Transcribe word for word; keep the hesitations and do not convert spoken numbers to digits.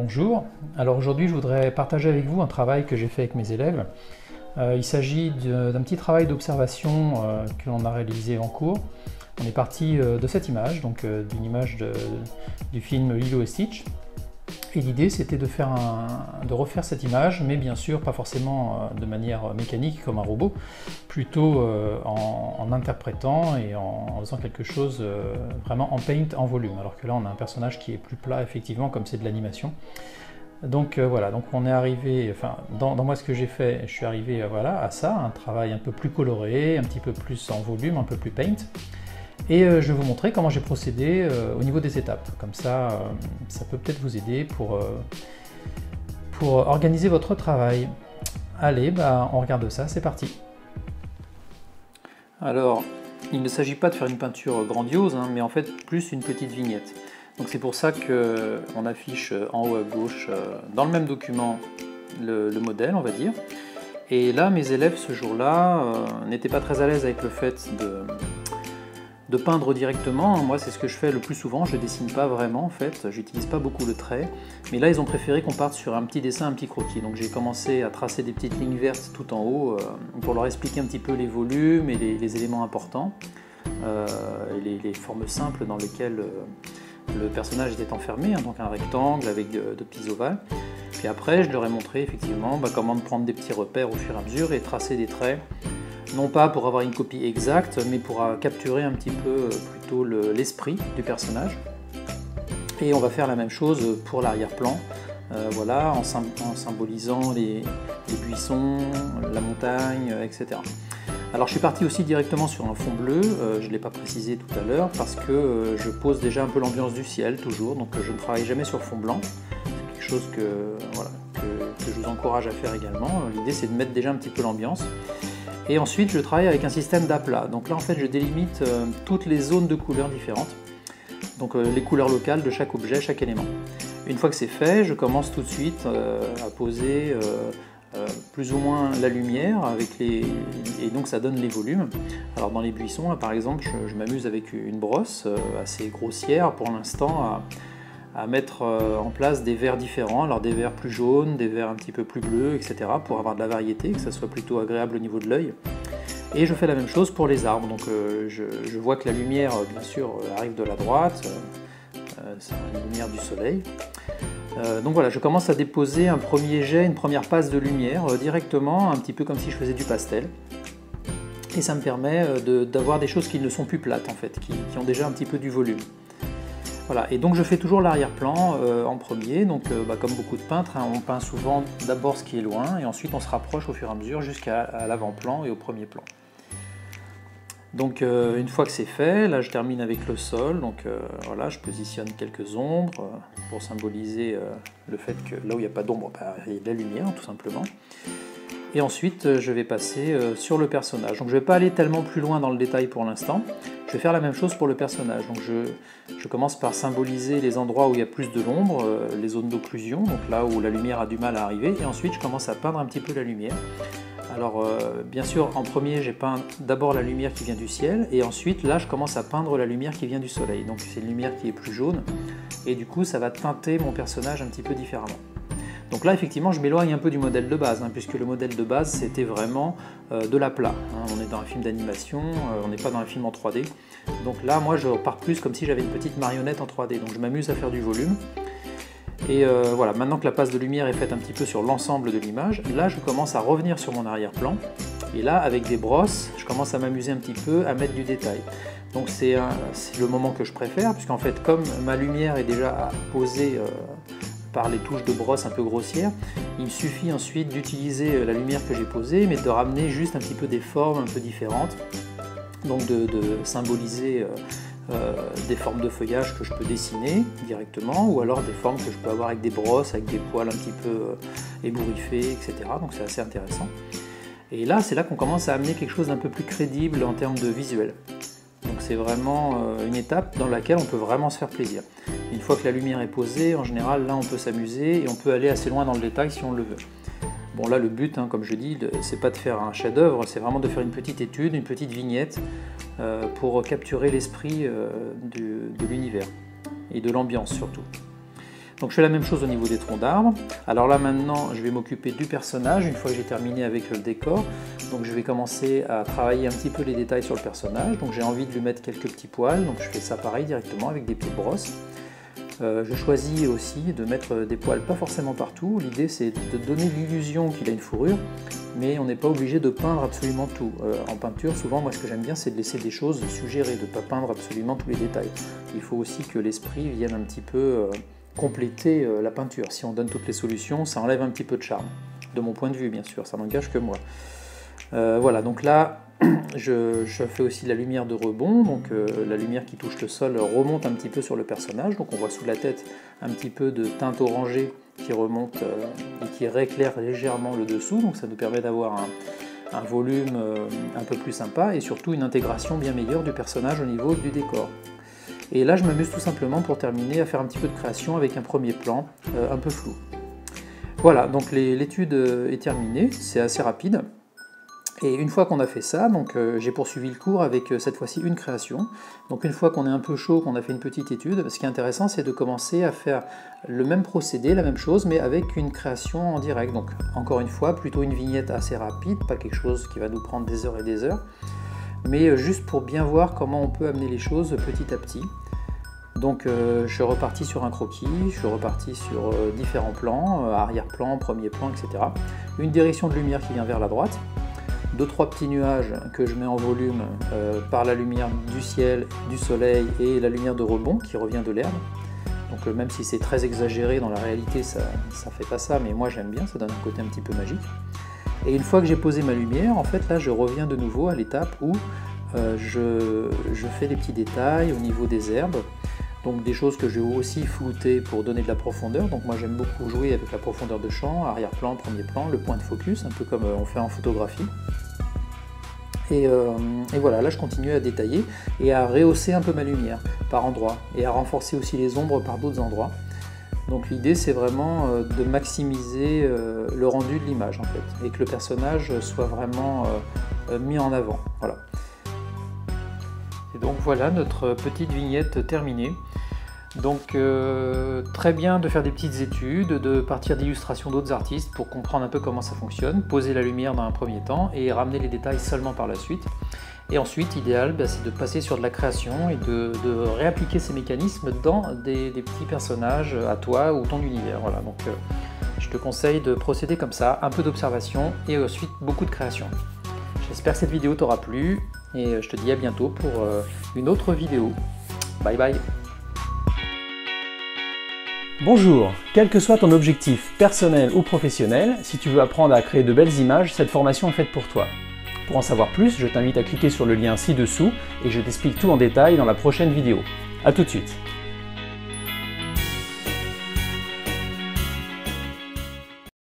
bonjour. Alors aujourd'hui je voudrais partager avec vous un travail que j'ai fait avec mes élèves. Euh, il s'agit d'un petit travail d'observation euh, que l'on a réalisé en cours. On est parti euh, de cette image, donc euh, d'une image de, du film Lilo et Stitch. Et l'idée c'était de, faire un, de refaire cette image, mais bien sûr pas forcément euh, de manière mécanique comme un robot, plutôt euh, en, en interprétant et en, en faisant quelque chose euh, vraiment en paint, en volume. Alors que là on a un personnage qui est plus plat effectivement, comme c'est de l'animation. Donc euh, voilà, donc on est arrivé, enfin dans, dans moi ce que j'ai fait, je suis arrivé euh, voilà, à ça, un travail un peu plus coloré, un petit peu plus en volume, un peu plus paint. Et euh, je vais vous montrer comment j'ai procédé euh, au niveau des étapes. Comme ça, euh, ça peut peut-être vous aider pour, euh, pour organiser votre travail. Allez, bah, on regarde ça, c'est parti. Alors, il ne s'agit pas de faire une peinture grandiose, hein, mais en fait plus une petite vignette. Donc c'est pour ça qu'on affiche en haut à gauche, euh, dans le même document, le, le modèle, on va dire. Et là, mes élèves, ce jour-là, euh, n'étaient pas très à l'aise avec le fait de... de peindre directement. Moi c'est ce que je fais le plus souvent, je dessine pas vraiment en fait, j'utilise pas beaucoup le trait, mais là ils ont préféré qu'on parte sur un petit dessin, un petit croquis, donc j'ai commencé à tracer des petites lignes vertes tout en haut euh, pour leur expliquer un petit peu les volumes et les, les éléments importants, euh, et les, les formes simples dans lesquelles euh, le personnage était enfermé, hein, donc un rectangle avec de, de petits ovales. Puis après je leur ai montré effectivement bah, comment prendre des petits repères au fur et à mesure et tracer des traits, non pas pour avoir une copie exacte, mais pour capturer un petit peu plutôt l'esprit du personnage. Et on va faire la même chose pour l'arrière-plan, euh, voilà, en, en symbolisant les, les buissons, la montagne, et cetera. Alors je suis parti aussi directement sur un fond bleu, euh, je ne l'ai pas précisé tout à l'heure, parce que euh, je pose déjà un peu l'ambiance du ciel, toujours, donc je ne travaille jamais sur fond blanc. C'est quelque chose que, voilà, que, que je vous encourage à faire également. L'idée c'est de mettre déjà un petit peu l'ambiance. Et ensuite, je travaille avec un système d'aplat. Donc là, en fait, je délimite euh, toutes les zones de couleurs différentes. Donc euh, les couleurs locales de chaque objet, chaque élément. Une fois que c'est fait, je commence tout de suite euh, à poser euh, euh, plus ou moins la lumière, avec les... et donc ça donne les volumes. Alors dans les buissons, là, par exemple, je, je m'amuse avec une brosse euh, assez grossière pour l'instant à... à mettre en place des verts différents, alors des verts plus jaunes, des verts un petit peu plus bleus, et cetera, pour avoir de la variété, que ça soit plutôt agréable au niveau de l'œil. Et je fais la même chose pour les arbres, donc euh, je, je vois que la lumière, bien sûr, arrive de la droite, euh, c'est la lumière du soleil. Euh, donc voilà, je commence à déposer un premier jet, une première passe de lumière, euh, directement, un petit peu comme si je faisais du pastel. Et ça me permet euh, d'avoir des choses qui ne sont plus plates, en fait, qui, qui ont déjà un petit peu du volume. Voilà, et donc je fais toujours l'arrière-plan euh, en premier, donc euh, bah, comme beaucoup de peintres, hein, on peint souvent d'abord ce qui est loin, et ensuite on se rapproche au fur et à mesure jusqu'à l'avant-plan et au premier plan. Donc euh, une fois que c'est fait, là je termine avec le sol, donc euh, voilà, je positionne quelques ombres euh, pour symboliser euh, le fait que là où il n'y a pas d'ombre, bah, il y a de la lumière tout simplement. Et ensuite je vais passer euh, sur le personnage. Donc je ne vais pas aller tellement plus loin dans le détail pour l'instant. Je vais faire la même chose pour le personnage. Donc je, je commence par symboliser les endroits où il y a plus de l'ombre, euh, les zones d'occlusion, donc là où la lumière a du mal à arriver, et ensuite je commence à peindre un petit peu la lumière. Alors euh, bien sûr en premier j'ai peint d'abord la lumière qui vient du ciel, et ensuite là je commence à peindre la lumière qui vient du soleil. Donc c'est une lumière qui est plus jaune, et du coup ça va teinter mon personnage un petit peu différemment. Donc là, effectivement, je m'éloigne un peu du modèle de base, hein, puisque le modèle de base, c'était vraiment euh, de l'aplat. Hein. On est dans un film d'animation, euh, on n'est pas dans un film en trois D. Donc là, moi, je repars plus comme si j'avais une petite marionnette en trois D. Donc je m'amuse à faire du volume. Et euh, voilà, maintenant que la passe de lumière est faite un petit peu sur l'ensemble de l'image, là, je commence à revenir sur mon arrière-plan. Et là, avec des brosses, je commence à m'amuser un petit peu, à mettre du détail. Donc c'est le moment que je préfère, puisqu'en fait, comme ma lumière est déjà posée euh, par les touches de brosse un peu grossières, il me suffit ensuite d'utiliser la lumière que j'ai posée, mais de ramener juste un petit peu des formes un peu différentes, donc de, de symboliser euh, euh, des formes de feuillage que je peux dessiner directement, ou alors des formes que je peux avoir avec des brosses, avec des poils un petit peu euh, ébouriffés, et cetera. Donc c'est assez intéressant. Et là, c'est là qu'on commence à amener quelque chose d'un peu plus crédible en termes de visuel. Donc c'est vraiment une étape dans laquelle on peut vraiment se faire plaisir. Une fois que la lumière est posée, en général, là on peut s'amuser et on peut aller assez loin dans le détail si on le veut. Bon là le but, hein, comme je dis, c'est pas de faire un chef-d'œuvre, c'est vraiment de faire une petite étude, une petite vignette euh, pour capturer l'esprit euh, de l'univers et de l'ambiance surtout. Donc je fais la même chose au niveau des troncs d'arbres. Alors là maintenant je vais m'occuper du personnage une fois que j'ai terminé avec le décor. Donc je vais commencer à travailler un petit peu les détails sur le personnage. Donc j'ai envie de lui mettre quelques petits poils, donc je fais ça pareil directement avec des petites brosses. Euh, je choisis aussi de mettre des poils pas forcément partout. L'idée c'est de donner l'illusion qu'il a une fourrure, mais on n'est pas obligé de peindre absolument tout. Euh, en peinture, souvent moi ce que j'aime bien c'est de laisser des choses suggérées, de ne pas peindre absolument tous les détails. Il faut aussi que l'esprit vienne un petit peu euh, compléter euh, la peinture. Si on donne toutes les solutions, ça enlève un petit peu de charme. De mon point de vue bien sûr, ça n'engage que moi. Euh, voilà, donc là je, je fais aussi la lumière de rebond, donc euh, la lumière qui touche le sol remonte un petit peu sur le personnage, donc on voit sous la tête un petit peu de teinte orangée qui remonte euh, et qui rééclaire légèrement le dessous, donc ça nous permet d'avoir un, un volume euh, un peu plus sympa et surtout une intégration bien meilleure du personnage au niveau du décor. Et là je m'amuse tout simplement pour terminer à faire un petit peu de création avec un premier plan euh, un peu flou. Voilà, donc l'étude est terminée, c'est assez rapide. Et une fois qu'on a fait ça, donc euh, j'ai poursuivi le cours avec euh, cette fois-ci une création. Donc une fois qu'on est un peu chaud, qu'on a fait une petite étude, ce qui est intéressant c'est de commencer à faire le même procédé, la même chose, mais avec une création en direct. Donc encore une fois, plutôt une vignette assez rapide, pas quelque chose qui va nous prendre des heures et des heures, mais euh, juste pour bien voir comment on peut amener les choses petit à petit. Donc euh, je suis reparti sur un croquis, je suis reparti sur euh, différents plans, euh, arrière-plan, premier plan, et cetera. Une direction de lumière qui vient vers la droite. Deux trois petits nuages que je mets en volume euh, par la lumière du ciel, du soleil et la lumière de rebond qui revient de l'herbe. Donc euh, même si c'est très exagéré dans la réalité, ça ne fait pas ça, mais moi j'aime bien, ça donne un côté un petit peu magique. Et une fois que j'ai posé ma lumière, en fait là je reviens de nouveau à l'étape où euh, je, je fais des petits détails au niveau des herbes. Donc des choses que je vais aussi flouter pour donner de la profondeur. Donc moi j'aime beaucoup jouer avec la profondeur de champ, arrière-plan, premier plan, le point de focus, un peu comme on fait en photographie. Et, euh, et voilà, là je continue à détailler et à rehausser un peu ma lumière par endroits et à renforcer aussi les ombres par d'autres endroits. Donc l'idée c'est vraiment euh, de maximiser euh, le rendu de l'image en fait, et que le personnage soit vraiment euh, mis en avant. Voilà. Et donc voilà notre petite vignette terminée. Donc euh, très bien de faire des petites études, de partir d'illustrations d'autres artistes pour comprendre un peu comment ça fonctionne, poser la lumière dans un premier temps et ramener les détails seulement par la suite. Et ensuite, l'idéal, bah, c'est de passer sur de la création et de, de réappliquer ces mécanismes dans des, des petits personnages à toi ou ton univers. Voilà, donc euh, je te conseille de procéder comme ça, un peu d'observation et ensuite beaucoup de création. J'espère que cette vidéo t'aura plu et je te dis à bientôt pour euh, une autre vidéo. Bye bye. Bonjour, quel que soit ton objectif personnel ou professionnel, si tu veux apprendre à créer de belles images, cette formation est faite pour toi. Pour en savoir plus, je t'invite à cliquer sur le lien ci-dessous et je t'explique tout en détail dans la prochaine vidéo. A tout de suite.